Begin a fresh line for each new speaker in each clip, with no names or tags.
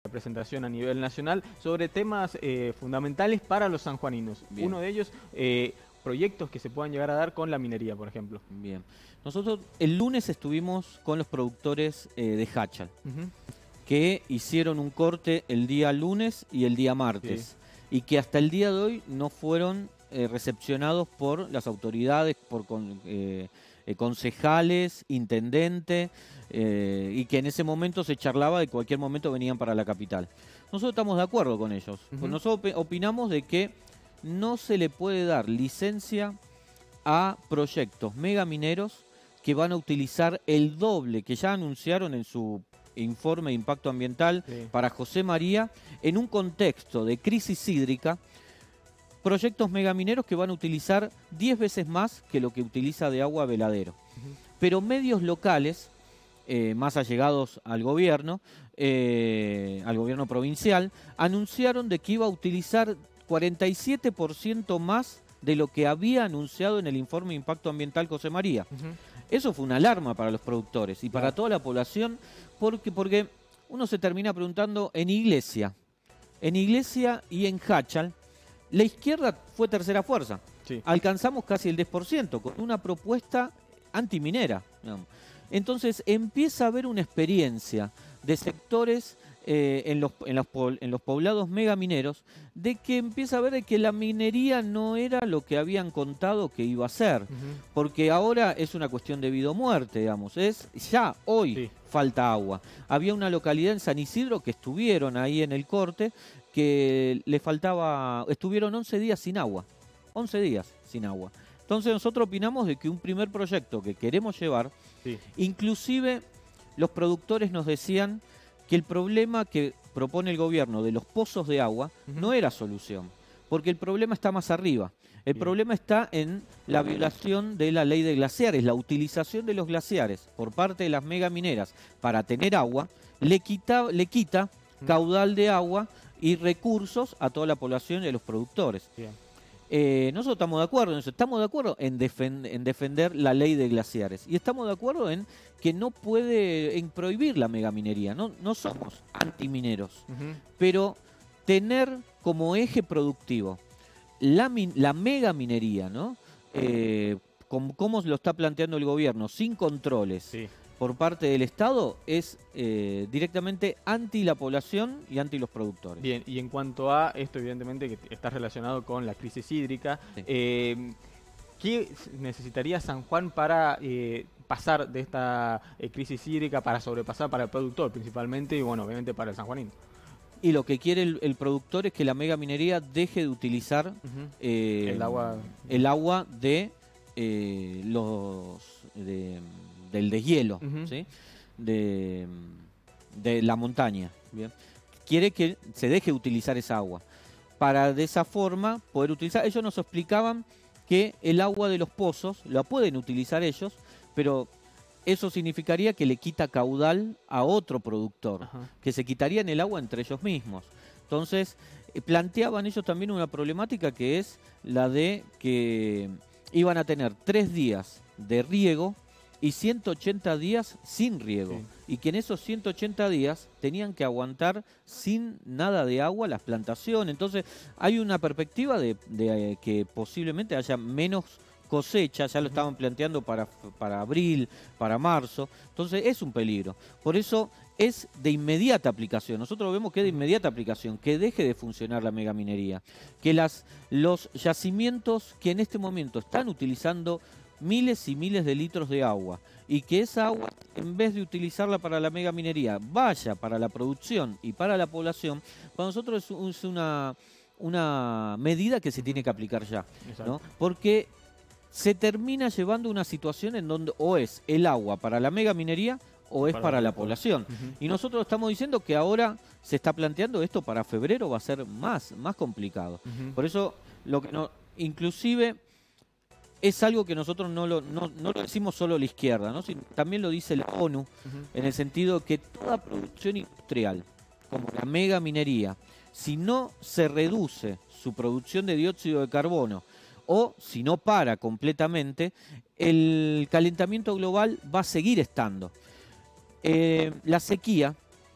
presentación a nivel nacional sobre temas fundamentales para los sanjuaninos.
Bien.
Uno de ellos, proyectos que se puedan llegar a dar con la minería, por ejemplo.
Bien. Nosotros el lunes estuvimos con los productores de Hachal, que hicieron un corte el día lunes y el día martes, y que hasta el día de hoy no fueron recepcionados por las autoridades, por concejales, intendente, y que en ese momento se charlaba de que cualquier momento venían para la capital. Nosotros estamos de acuerdo con ellos. Nosotros opinamos de que no se le puede dar licencia a proyectos megamineros que van a utilizar el doble que ya anunciaron en su informe de impacto ambiental para José María, en un contexto de crisis hídrica. Proyectos megamineros que van a utilizar 10 veces más que lo que utiliza de agua Veladero. Pero medios locales, más allegados al gobierno provincial, anunciaron de que iba a utilizar 47% más de lo que había anunciado en el informe de impacto ambiental José María. Eso fue una alarma para los productores y para toda la población, porque uno se termina preguntando en Iglesia y en Hachal, la izquierda fue tercera fuerza. Alcanzamos casi el 10% con una propuesta antiminera. Entonces empieza a haber una experiencia de sectores en los poblados megamineros, de que empieza a ver de que la minería no era lo que habían contado que iba a ser, porque ahora es una cuestión de vida o muerte, digamos, ya hoy falta agua. Había una localidad en San Isidro que estuvieron ahí en el corte, que le faltaba, estuvieron 11 días sin agua, 11 días sin agua. Entonces nosotros opinamos de que un primer proyecto que queremos llevar, inclusive los productores nos decían que el problema que propone el gobierno de los pozos de agua no era solución, porque el problema está más arriba. El problema está en la violación de la ley de glaciares, la utilización de los glaciares por parte de las megamineras para tener agua, le quita caudal de agua y recursos a toda la población y a los productores. Nosotros estamos de acuerdo en eso, estamos de acuerdo en defender la ley de glaciares y estamos de acuerdo en que no puede prohibir la megaminería, no somos antimineros, pero tener como eje productivo la megaminería, ¿no? Como lo está planteando el gobierno, sin controles por parte del Estado, es directamente anti la población y anti los productores.
Bien, y en cuanto a esto, evidentemente, que está relacionado con la crisis hídrica, ¿qué necesitaría San Juan para pasar de esta crisis hídrica, para sobrepasar para el productor principalmente y, bueno, obviamente para el sanjuanino?
Y lo que quiere el productor es que la megaminería deje de utilizar el agua del deshielo, ¿sí? de la montaña. ¿Bien? Quiere que se deje de utilizar esa agua para de esa forma poder utilizar. Ellos nos explicaban que el agua de los pozos la pueden utilizar ellos, pero eso significaría que le quita caudal a otro productor, que se quitarían el agua entre ellos mismos. Entonces, planteaban ellos también una problemática, que es la de que iban a tener 3 días de riego y 180 días sin riego, y que en esos 180 días tenían que aguantar sin nada de agua las plantaciones. Entonces hay una perspectiva de que posiblemente haya menos cosecha, ya lo estaban planteando para abril, para marzo. Entonces es un peligro. Por eso es de inmediata aplicación. Nosotros vemos que es de inmediata aplicación, que deje de funcionar la megaminería, que los yacimientos que en este momento están utilizando miles y miles de litros de agua, y que esa agua, en vez de utilizarla para la megaminería, vaya para la producción y para la población, para nosotros es una medida que se tiene que aplicar ya, ¿no? Porque se termina llevando una situación en donde o es el agua para la megaminería o es para la población. Y nosotros estamos diciendo que ahora se está planteando esto para febrero, va a ser más complicado. Por eso, inclusive es algo que nosotros no lo decimos solo la izquierda, ¿no? También lo dice la ONU, en el sentido que toda producción industrial, como la megaminería, si no se reduce su producción de dióxido de carbono, o si no para completamente, el calentamiento global va a seguir estando. La sequía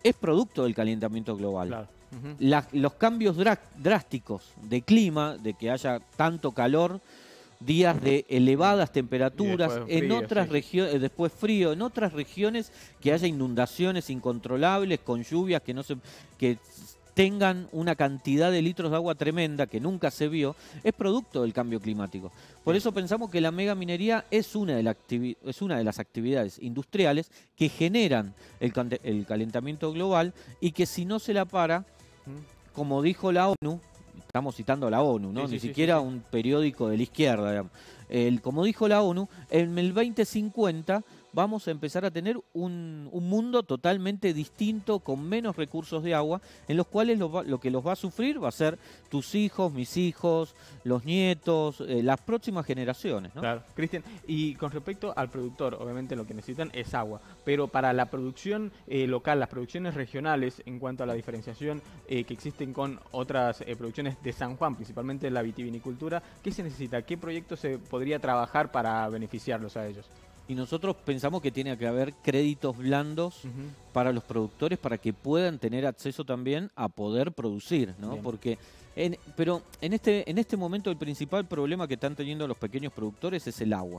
es producto del calentamiento global.
Claro.
Los cambios drásticos de clima, de que haya tanto calor, días de elevadas temperaturas, en otras regiones, después frío, en otras regiones que haya inundaciones incontrolables, con lluvias que tengan una cantidad de litros de agua tremenda que nunca se vio, es producto del cambio climático. Por eso pensamos que la megaminería es una de las actividades industriales que generan el calentamiento global y que si no se la para, como dijo la ONU, estamos citando a la ONU, ¿no? Ni siquiera un periódico de la izquierda, digamos. Como dijo la ONU, en el 2050 vamos a empezar a tener un mundo totalmente distinto, con menos recursos de agua, en los cuales lo que los va a sufrir va a ser tus hijos, mis hijos, los nietos, las próximas generaciones, ¿no?
Claro, Cristian, y con respecto al productor, obviamente lo que necesitan es agua, pero para la producción local, las producciones regionales, en cuanto a la diferenciación que existen con otras producciones de San Juan, principalmente la vitivinicultura, ¿qué se necesita? ¿Qué proyecto se podría trabajar para beneficiarlos a ellos?
Y nosotros pensamos que tiene que haber créditos blandos para los productores para que puedan tener acceso también a poder producir, ¿no? Bien. Porque pero en este momento el principal problema que están teniendo los pequeños productores es el agua.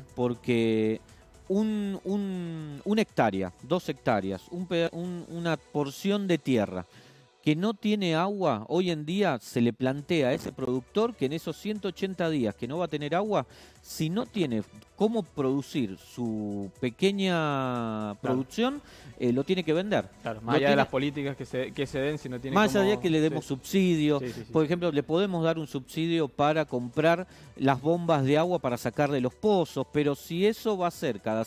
Porque una hectárea, 2 hectáreas, una porción de tierra que no tiene agua, hoy en día se le plantea a ese productor que en esos 180 días que no va a tener agua, si no tiene cómo producir su pequeña producción, lo tiene que vender.
Claro, más allá de las políticas que se den, si no tiene
más allá de que le demos subsidios. Por ejemplo, le podemos dar un subsidio para comprar las bombas de agua para sacar de los pozos, pero si eso va a ser cada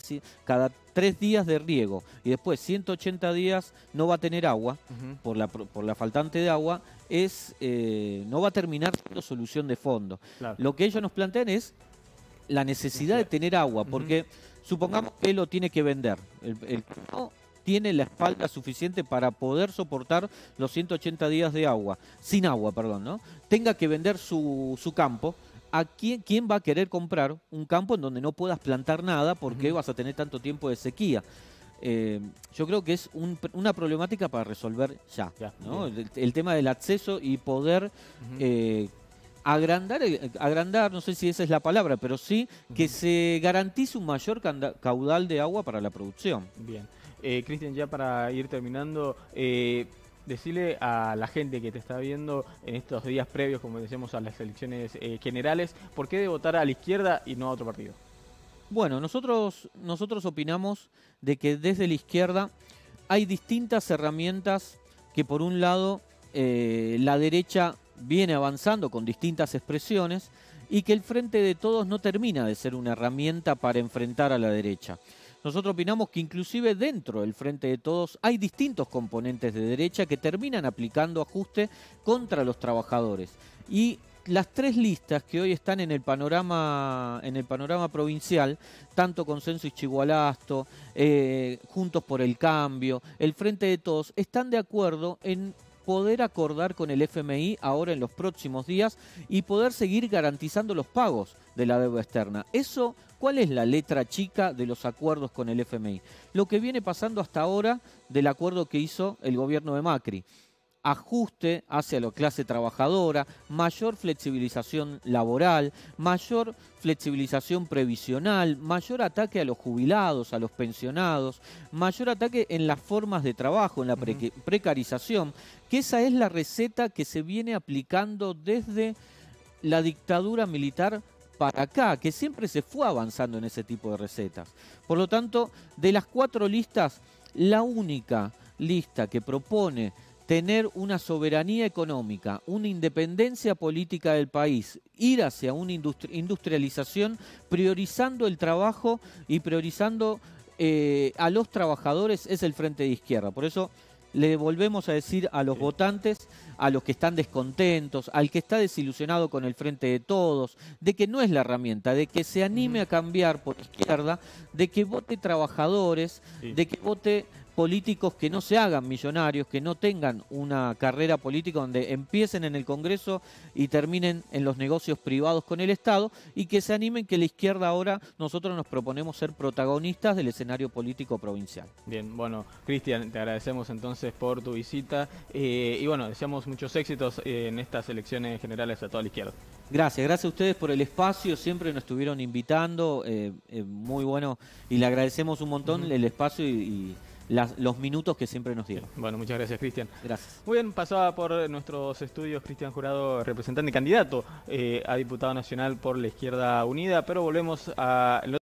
3 días de riego y después 180 días no va a tener agua por la faltante de agua, no va a terminar siendo solución de fondo. Claro. Lo que ellos nos plantean es la necesidad de tener agua, porque supongamos que él lo tiene que vender. El que no tiene la espalda suficiente para poder soportar los 180 días de agua, sin agua, perdón, ¿no? Tenga que vender su campo. ¿A quién va a querer comprar un campo en donde no puedas plantar nada porque vas a tener tanto tiempo de sequía? Yo creo que es una problemática para resolver ya, ¿no? El tema del acceso y poder agrandar, no sé si esa es la palabra, pero sí que se garantice un mayor caudal de agua para la producción.
Bien. Cristian, ya para ir terminando, decirle a la gente que te está viendo en estos días previos, como decíamos, a las elecciones generales, ¿por qué debe votar a la izquierda y no a otro partido?
Bueno, nosotros opinamos de que desde la izquierda hay distintas herramientas que, por un lado, la derecha viene avanzando con distintas expresiones y que el Frente de Todos no termina de ser una herramienta para enfrentar a la derecha. Nosotros opinamos que inclusive dentro del Frente de Todos hay distintos componentes de derecha que terminan aplicando ajuste contra los trabajadores. Y las 3 listas que hoy están en el panorama provincial, tanto Consenso Ischigualasto, Juntos por el Cambio, el Frente de Todos, están de acuerdo en poder acordar con el FMI ahora en los próximos días y poder seguir garantizando los pagos de la deuda externa. Eso, ¿cuál es la letra chica de los acuerdos con el FMI? Lo que viene pasando hasta ahora del acuerdo que hizo el gobierno de Macri. Ajuste hacia la clase trabajadora, mayor flexibilización laboral, mayor flexibilización previsional, mayor ataque a los jubilados, a los pensionados, mayor ataque en las formas de trabajo, en la precarización, que esa es la receta que se viene aplicando desde la dictadura militar para acá, que siempre se fue avanzando en ese tipo de recetas. Por lo tanto, de las 4 listas, la única lista que propone tener una soberanía económica, una independencia política del país, ir hacia una industrialización, priorizando el trabajo y priorizando a los trabajadores, es el Frente de Izquierda. Por eso le volvemos a decir a los votantes, a los que están descontentos, al que está desilusionado con el Frente de Todos, de que no es la herramienta, de que se anime a cambiar por izquierda, de que vote trabajadores, de que vote políticos que no se hagan millonarios, que no tengan una carrera política donde empiecen en el Congreso y terminen en los negocios privados con el Estado, y que se animen, que la izquierda ahora nosotros nos proponemos ser protagonistas del escenario político provincial.
Bien, bueno, Cristian, te agradecemos entonces por tu visita y bueno, deseamos muchos éxitos en estas elecciones generales a toda la izquierda.
Gracias a ustedes por el espacio, siempre nos estuvieron invitando, muy bueno, y le agradecemos un montón el espacio y los minutos que siempre nos dieron.
Bueno, muchas gracias, Cristian.
Gracias.
Muy bien, pasaba por nuestros estudios Cristian Jurado, representante y candidato a diputado nacional por la Izquierda Unida, pero volvemos a...